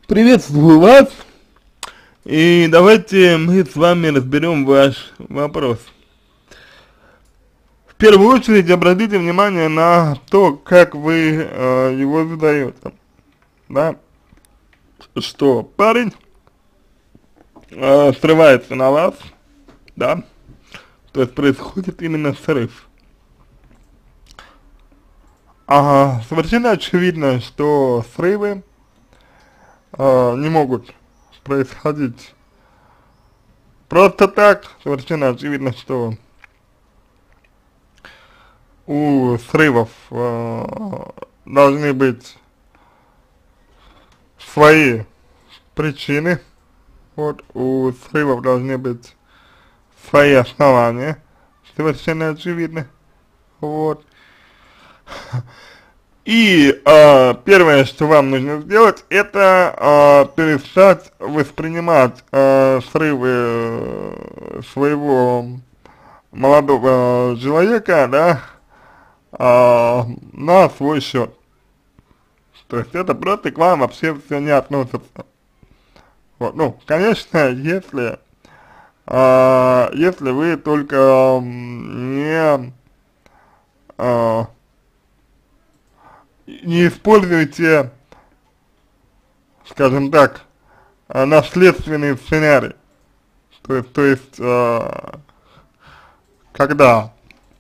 Приветствую вас, и давайте мы с вами разберем ваш вопрос. В первую очередь обратите внимание на то, как вы его задаете, да, что парень срывается на вас, да, то есть происходит именно срыв. Совершенно очевидно, что срывы не могут происходить просто так. Совершенно очевидно, что у срывов должны быть свои причины, вот, у срывов должны быть свои основания, совершенно очевидно, вот. И первое, что вам нужно сделать, это перестать воспринимать срывы своего молодого человека, да, на свой счет. То есть это просто к вам вообще все не относится. Вот, ну, конечно, если вы только не используете, скажем так, наследственный сценарий. То есть когда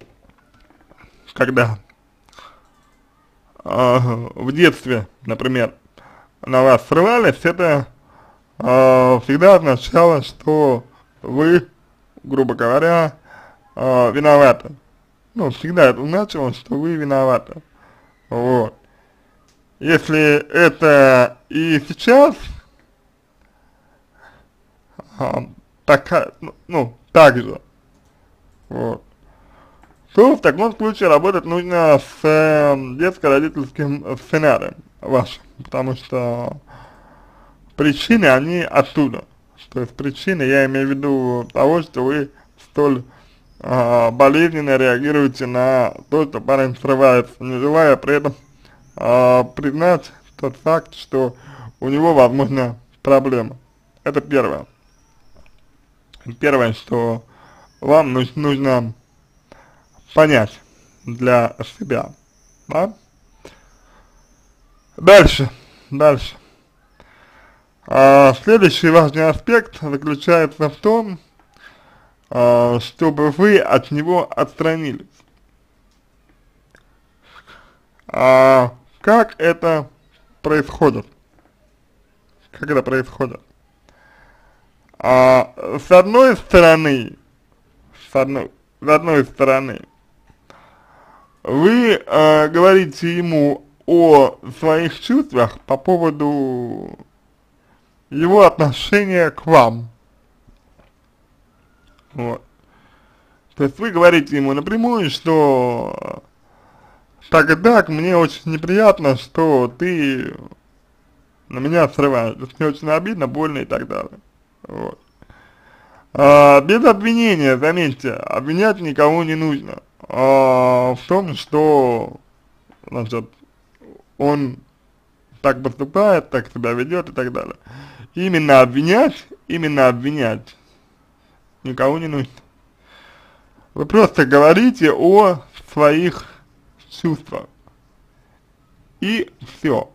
в детстве, например, на вас срывались, это всегда означало, что вы, грубо говоря, виноваты. Ну, всегда это значило, что вы виноваты. Вот. Если это и сейчас так же, вот, то в таком случае работать нужно с детско-родительским сценарием вашим, потому что причины, они оттуда. То есть причины, я имею в виду того, что вы столь болезненно реагируете на то, что парень срывается, не желая при этом признать тот факт, что у него, возможно, проблема. Это первое. Первое, что вам нужно понять для себя, да? Дальше. Следующий важный аспект заключается в том, чтобы вы от него отстранились. Как это происходит? Как это происходит? С одной стороны, вы говорите ему о своих чувствах по поводу его отношения к вам. Вот. То есть вы говорите ему напрямую, что так и так, мне очень неприятно, что ты на меня срываешь. Мне очень обидно, больно и так далее. Вот. Без обвинения, заметьте, обвинять никого не нужно в том, что, значит, он так поступает, так себя ведет и так далее. Именно обвинять никого не нужно. Вы просто говорите о своих чувствах. И все.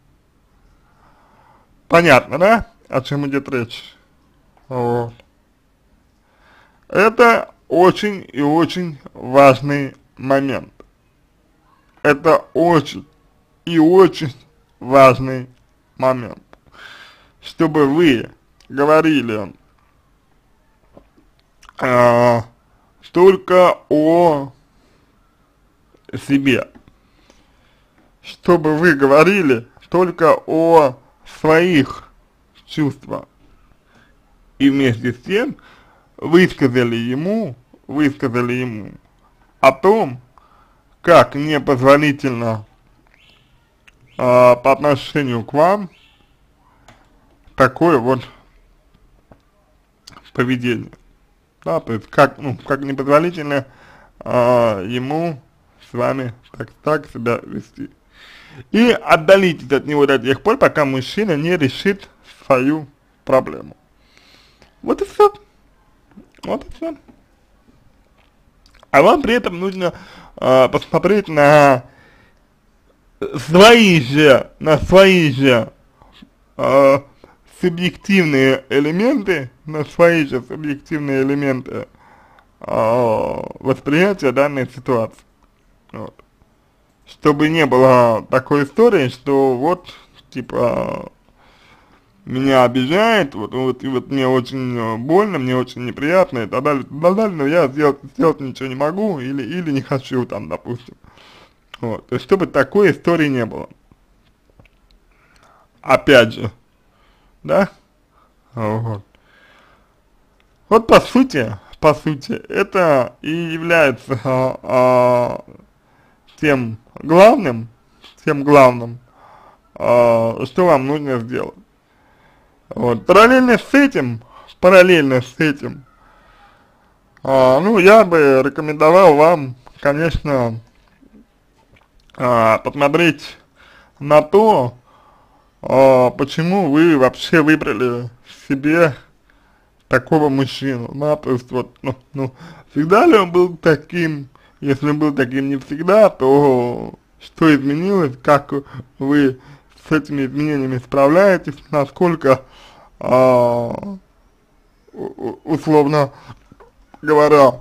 Понятно, да, о чем идет речь? Вот. Это очень и очень важный момент. Это очень и очень важный момент. Чтобы вы говорили только о себе. Чтобы вы говорили только о своих чувствах. И вместе с тем высказали ему о том, как непозволительно по отношению к вам такое вот поведение. Да, то есть как непозволительно ему с вами так себя вести. и отдалитесь от него до тех пор, пока мужчина не решит свою проблему. Вот и все. Вот и все. А вам при этом нужно посмотреть на свои же субъективные элементы, восприятия данной ситуации. Вот. Чтобы не было такой истории, что вот, типа, меня обижает, и вот мне очень больно, мне очень неприятно и так далее, но я сделать ничего не могу или не хочу там, допустим. Вот. То есть, чтобы такой истории не было. Опять же, да? Вот. Вот по сути, это и является тем главным, что вам нужно сделать. Вот. Параллельно с этим, ну, я бы рекомендовал вам, конечно, посмотреть на то, почему вы вообще выбрали себе такого мужчину, да, то есть вот, всегда ли он был таким, если он был таким не всегда, то что изменилось, как вы с этими изменениями справляетесь, насколько, условно говоря,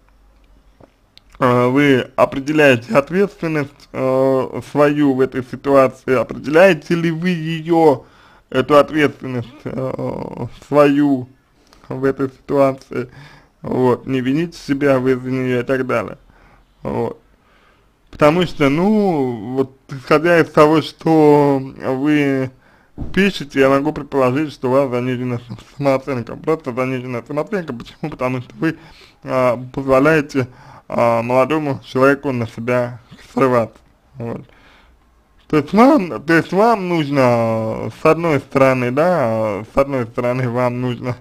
вы определяете ответственность свою в этой ситуации, определяете ли вы ее, эту ответственность свою в этой ситуации, вот, не вините себя в из-за нее и так далее, вот. Потому что, ну, вот, исходя из того, что вы пишете, я могу предположить, что у вас занижена самооценка, просто заниженная самооценка. Почему? Потому что вы позволяете молодому человеку на себя срываться, вот. То есть вам нужно, с одной стороны, да, вам нужно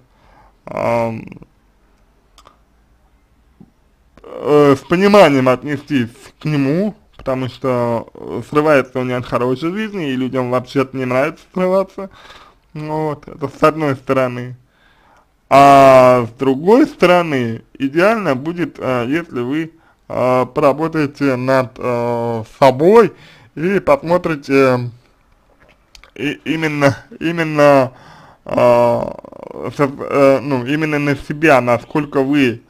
с пониманием отнестись к нему, потому что срывается он не от хорошей жизни, и людям вообще-то не нравится срываться, вот, это с одной стороны. А с другой стороны, идеально будет, если вы поработаете над собой и посмотрите именно на себя, насколько вы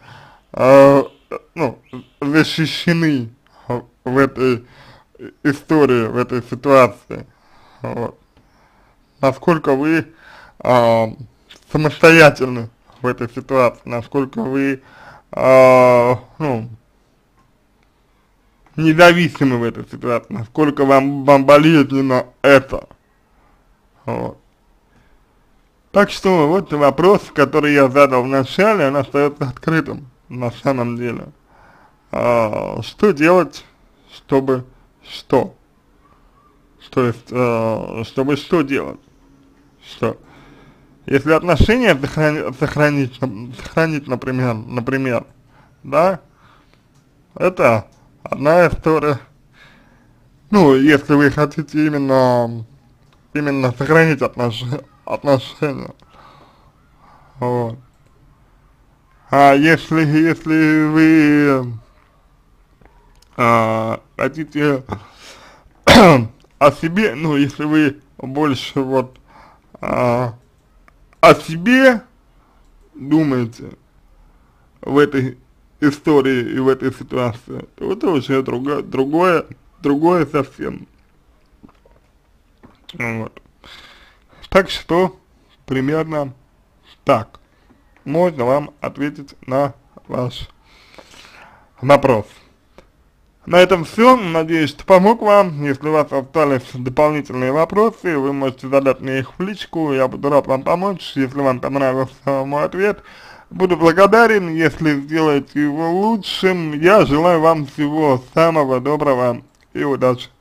защищены в этой истории, в этой ситуации, вот. Насколько вы самостоятельны в этой ситуации, насколько вы независимы в этой ситуации, насколько вам болезненно это, вот. Так что вот вопрос, который я задал в начале, он остается открытым на самом деле. Что делать, чтобы что? То есть, чтобы что делать? Что? Если отношения сохранить, например, да, это одна история. Ну, если вы хотите именно сохранить отношения, вот. А если вы хотите о себе, ну, если вы больше вот о себе думаете в этой истории и в этой ситуации, то это уже другое совсем. Вот. Так что примерно так можно вам ответить на ваш вопрос. На этом все. Надеюсь, что помог вам. Если у вас остались дополнительные вопросы, вы можете задать мне их в личку. Я буду рад вам помочь. Если вам понравился мой ответ, буду благодарен. Если сделаете его лучшим, я желаю вам всего самого доброго и удачи.